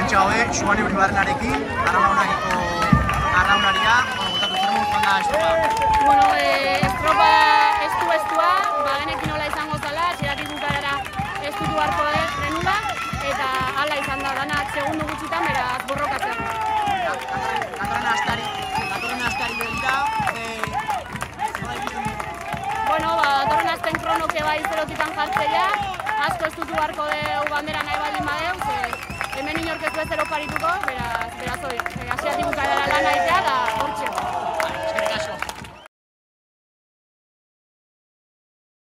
pintxa hobe, Xuane Uribarrenarekin, arraunaria, gotatu zer moztan da estropa? Bueno, estropa estua, bagenekin nola izango zala, txeratik bukarara estutu harko trenula, eta hala izan da, danak segundu gutxitan, beraz borrokatzen. Datorren astari begira, Bueno, datorren asten kronoke bai zerotikan jartzeia, asko estutu harko deu bandera nahi baldin badeu, hemen inorkezu ez zero parituko, beraz hori, asiatik bukarara lan aitea da hortxe.